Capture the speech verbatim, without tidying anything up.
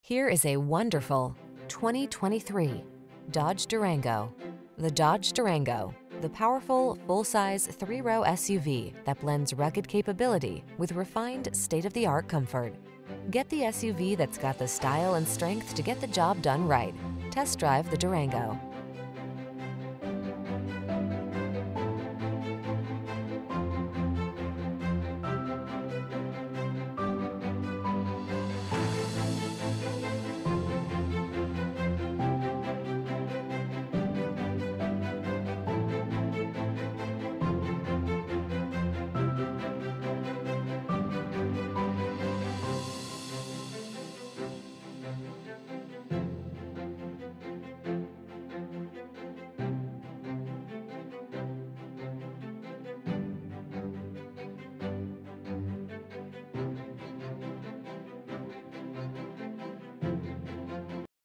Here is a wonderful twenty twenty-three Dodge Durango. The Dodge Durango, the powerful, full-size, three-row S U V that blends rugged capability with refined, state-of-the-art comfort. Get the S U V that's got the style and strength to get the job done right. Test drive the Durango.